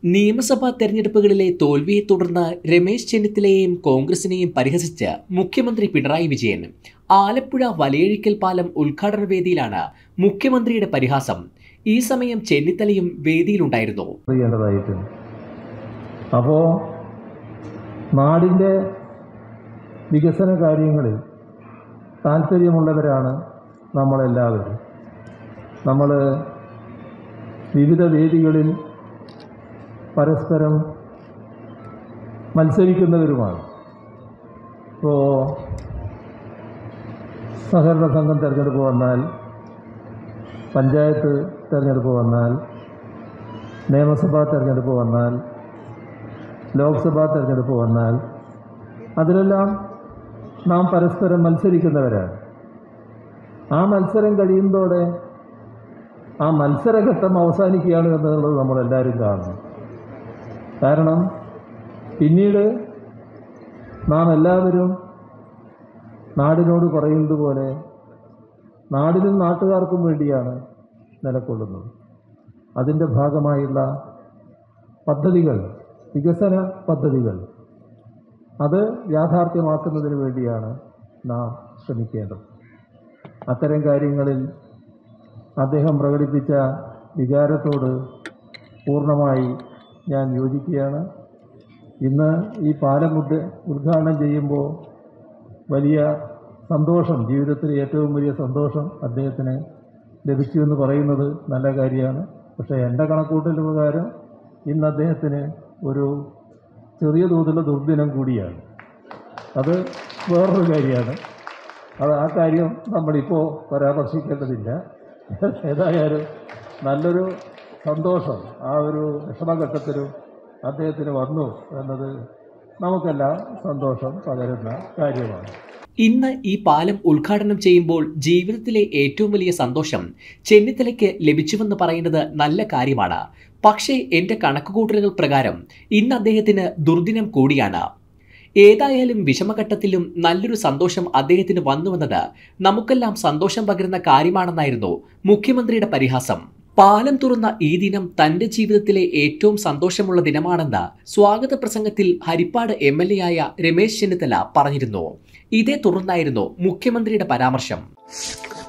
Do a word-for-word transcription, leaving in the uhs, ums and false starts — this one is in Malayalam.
നിയമസഭാ തെരഞ്ഞെടുപ്പുകളിലെ തോൽവിയെ തുടർന്ന് രമേശ് ചെന്നിത്തലയെയും കോൺഗ്രസിനെയും പരിഹസിച്ച് മുഖ്യമന്ത്രി പിണറായി വിജയൻ ആലപ്പുഴ വലയഴിക്കൽ പാലം ഉദ്ഘാടന വേദിയിലാണ് മുഖ്യമന്ത്രിയുടെ പരിഹാസം. ഈ സമയം ചെന്നിത്തലയും വേദിയിലുണ്ടായിരുന്നു. അപ്പോൾ നാടിൻ്റെ വികസന കാര്യങ്ങളിൽ താല്പര്യമുള്ളവരാണ് നമ്മളെല്ലാവരും. നമ്മൾ വിവിധ വേദികളിൽ പരസ്പരം മത്സരിക്കുന്നവരുമാണ്. ഇപ്പോൾ സഹകരണ സംഘം തിരഞ്ഞെടുപ്പ് വന്നാൽ, പഞ്ചായത്ത് തിരഞ്ഞെടുപ്പ് വന്നാൽ, നിയമസഭാ തിരഞ്ഞെടുപ്പ് വന്നാൽ, ലോക്സഭാ തിരഞ്ഞെടുപ്പ് വന്നാൽ, അതിലെല്ലാം നാം പരസ്പരം മത്സരിക്കുന്നവരാണ്. ആ മത്സരം കഴിയുന്നതോടെ ആ മത്സരഘട്ടം അവസാനിക്കുകയാണ് എന്നുള്ളത് നമ്മളെല്ലാവരും കാണുന്നു. കാരണം പിന്നീട് നാം എല്ലാവരും നാടിനോട് പറയുന്നത് പോലെ നാടിനും നാട്ടുകാർക്കും വേണ്ടിയാണ് നിലകൊള്ളുന്നത്. അതിൻ്റെ ഭാഗമായുള്ള പദ്ധതികൾ, വികസന പദ്ധതികൾ, അത് യാഥാർത്ഥ്യമാക്കുന്നതിന് വേണ്ടിയാണ് നാം ശ്രമിക്കേണ്ടത്. അത്തരം കാര്യങ്ങളിൽ അദ്ദേഹം പ്രകടിപ്പിച്ച വികാരത്തോട് പൂർണ്ണമായി ഞാൻ യോജിക്കുകയാണ്. ഇന്ന് ഈ പാലം ഉദ്ഘാടനം ചെയ്യുമ്പോൾ വലിയ സന്തോഷം, ജീവിതത്തിലെ ഏറ്റവും വലിയ സന്തോഷം അദ്ദേഹത്തിന് ലഭിച്ചു എന്ന് പറയുന്നത് നല്ല കാര്യമാണ്. പക്ഷേ എൻ്റെ കണക്കൂട്ടൽ പ്രകാരം ഇന്ന് അദ്ദേഹത്തിന് ഒരു ചെറിയ തോതിലുള്ള ദുർദിനം കൂടിയാണ്. അത് വേറൊരു കാര്യമാണ്. അത് ആ കാര്യം നമ്മളിപ്പോൾ പരാമർശിക്കേണ്ടതില്ല. ഏതായാലും നല്ലൊരു സന്തോഷം ആ ഒരു വിഷമഘട്ടത്തിലും അദ്ദേഹത്തിന് വന്നു എന്നത് നമുക്കെല്ലാം സന്തോഷം പകരുന്ന കാര്യമാണ്. ഇന്ന് ഈ പാലം ഉദ്ഘാടനം ചെയ്യുമ്പോൾ ജീവിതത്തിലെ ഏറ്റവും വലിയ സന്തോഷം ചെന്നിത്തലയ്ക്ക് ലഭിച്ചുവെന്ന് പറയുന്നത് നല്ല കാര്യമാണ്. പക്ഷേ എൻ്റെ കണക്കുകൂട്ടലുകൾ പ്രകാരം ഇന്ന് അദ്ദേഹത്തിന് ദുർദിനം കൂടിയാണ്. ഏതായാലും വിഷമഘട്ടത്തിലും നല്ലൊരു സന്തോഷം അദ്ദേഹത്തിന് വന്നുവെന്നത് നമുക്കെല്ലാം സന്തോഷം പകരുന്ന കാര്യമാണെന്നായിരുന്നു മുഖ്യമന്ത്രിയുടെ പരിഹാസം. പാലം തുറന്ന ഈ ദിനം തന്റെ ജീവിതത്തിലെ ഏറ്റവും സന്തോഷമുള്ള ദിനമാണെന്ന് സ്വാഗത പ്രസംഗത്തിൽ ഹരിപ്പാട് എം എൽ എ ആയ രമേശ് ചെന്നിത്തല പറഞ്ഞിരുന്നു. ഇതേ തുടർന്നായിരുന്നു മുഖ്യമന്ത്രിയുടെ പരാമർശം.